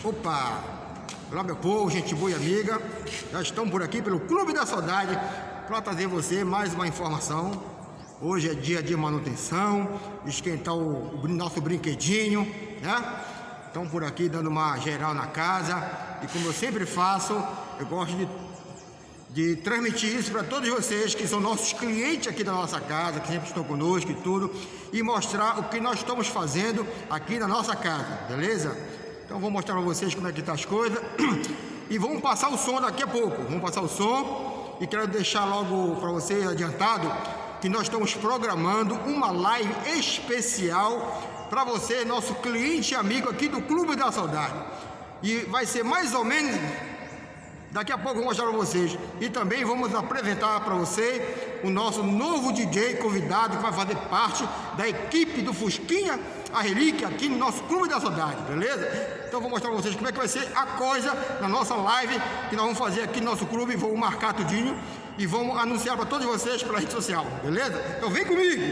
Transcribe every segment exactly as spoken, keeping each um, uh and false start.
Opa! Olá, meu povo, gente boa e amiga. Já estamos por aqui pelo Clube da Saudade para trazer você mais uma informação. Hoje é dia de manutenção, esquentar o, o nosso brinquedinho, né? Estamos por aqui dando uma geral na casa. E como eu sempre faço, eu gosto de, de transmitir isso para todos vocês que são nossos clientes aqui da nossa casa, que sempre estão conosco e tudo, e mostrar o que nós estamos fazendo aqui na nossa casa, beleza? Então vou mostrar para vocês como é que tá as coisas. E vamos passar o som daqui a pouco. Vamos passar o som. E quero deixar logo para vocês adiantado que nós estamos programando uma live especial para você, nosso cliente e amigo aqui do Clube da Saudade. E vai ser mais ou menos... Daqui a pouco eu vou mostrar para vocês. E também vamos apresentar para você o nosso novo D J convidado que vai fazer parte da equipe do Fusquinha, a Relíquia, aqui no nosso Clube da Saudade, beleza? Então eu vou mostrar para vocês como é que vai ser a coisa na nossa live que nós vamos fazer aqui no nosso clube. Vamos marcar tudinho e vamos anunciar para todos vocês pela rede social, beleza? Então vem comigo!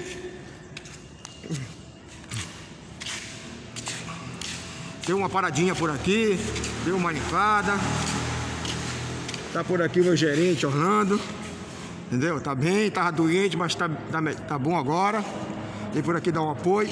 Deu uma paradinha por aqui, deu uma limpada. Tá por aqui o meu gerente, Orlando. Entendeu? Tá bem, tava doente, mas tá, tá, tá bom agora. Vem por aqui dar um apoio.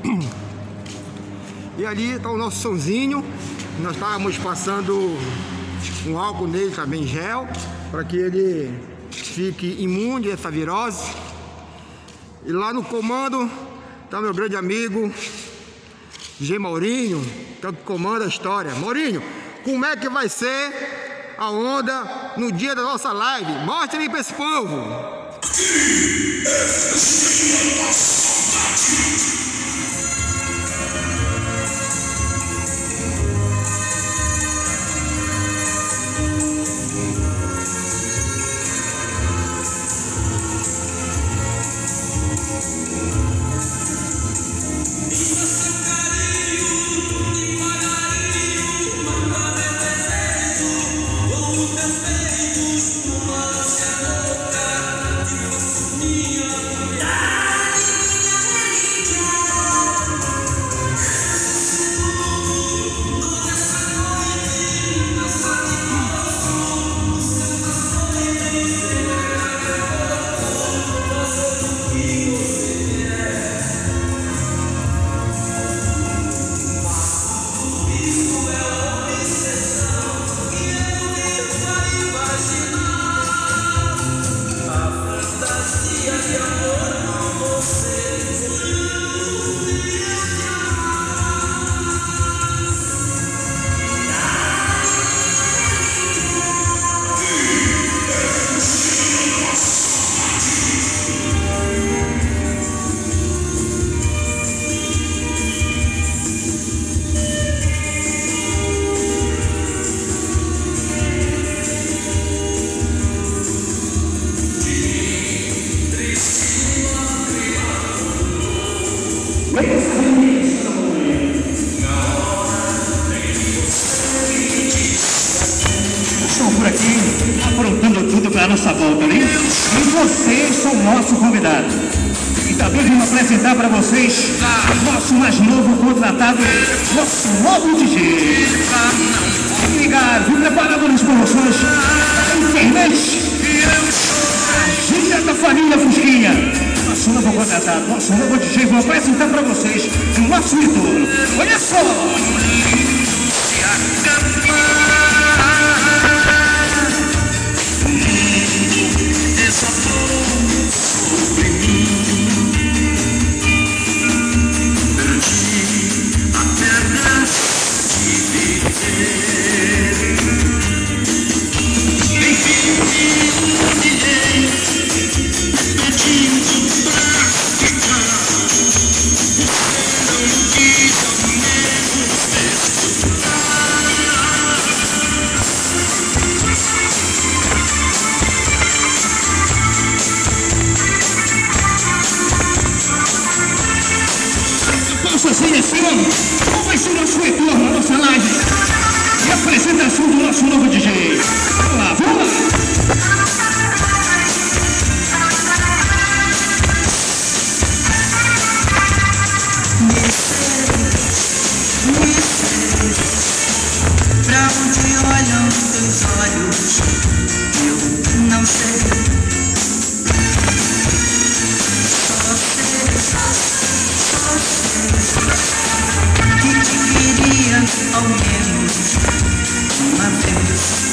E ali tá o nosso sonzinho. Nós estávamos passando um álcool nele também, gel, para que ele fique imune a essa virose. E lá no comando tá meu grande amigo G. Maurinho, que é o que comanda a história. Maurinho, como é que vai ser a onda no dia da nossa live? Mostra aí para esse povo. Estão por aqui aprontando tudo para a nossa volta, né? E vocês são nosso convidado. E também vim apresentar para vocês o nosso mais novo contratado, nosso novo D J. Fique ligado, vim preparando as promoções da internet. Agenda da família Fusquinha. Nosso novo contratado, nosso novo D J. Vou apresentar para vocês o nosso ídolo. Olha só! Sobre mim, perdi a perna de viver. Enfim, humilhei, pedindo pra ficar. Você não quis ao menos me escutar. Assim, assim, qual vai ser o nosso retorno na nossa live e apresentação do nosso novo D J? Vamos lá, vamos lá! Me sente, me sente. nos teus olhos, eu não sei. Só sei, só sei que te queria ao menos uma vez.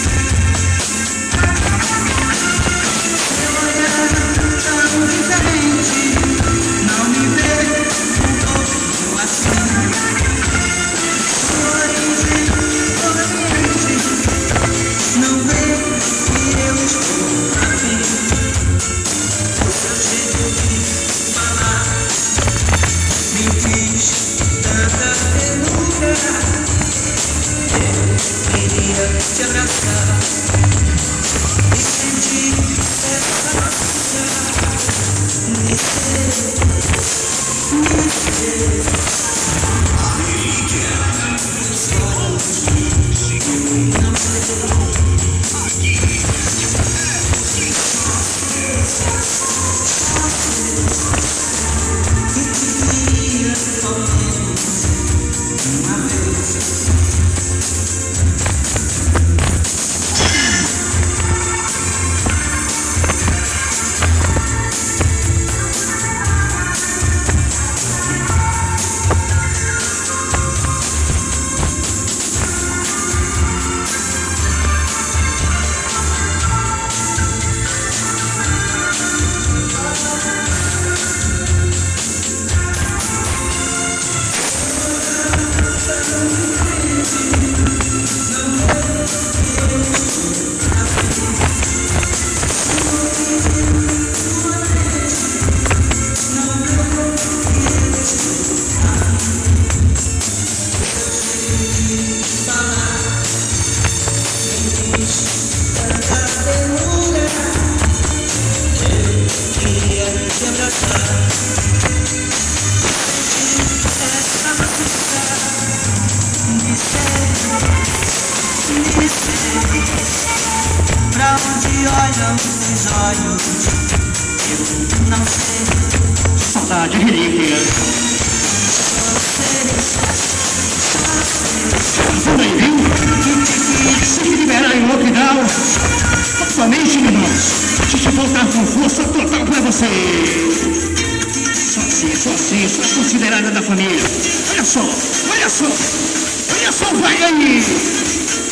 Seu olhar tão diferente não me vê um pouco assim. Sua origem oriente não vê que eu estou afim. O seu jeito de falar me diz tanta ternura. Eu queria te abraçar e sentir essa me ser, me ser. Não sei. Pra onde olham os olhos, eu não sei. Saudade, relíquia. Só sei, só sei. Tudo bem, viu? Se me liberar em lockdown, somente irmãos, a gente voltar com força total pra você. Só assim, só assim, só é considerada da família. Olha só, olha só, olha só, vai aí.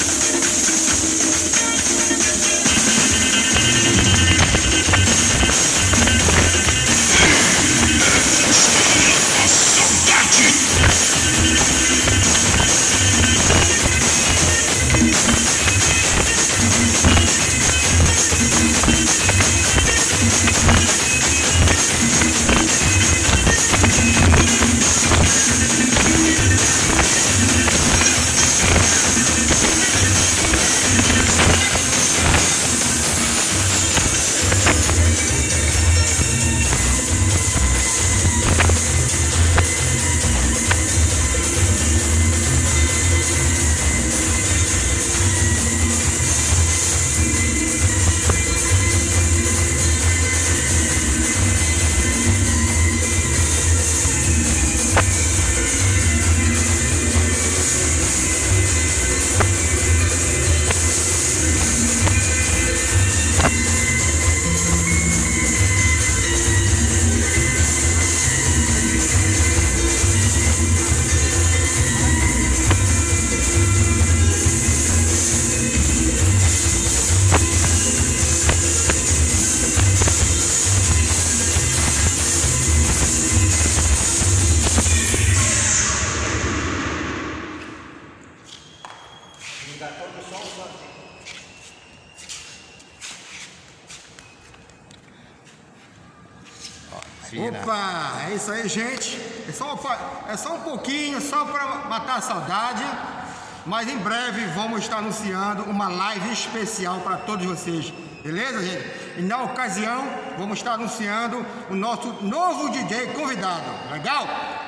Opa, é isso aí, gente. É só, é só um pouquinho, só para matar a saudade. Mas em breve vamos estar anunciando uma live especial para todos vocês. Beleza, gente? E na ocasião vamos estar anunciando o nosso novo D J convidado. Legal?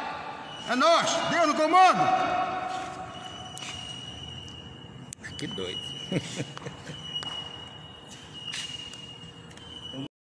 É nóis, Deus no comando! Que doido.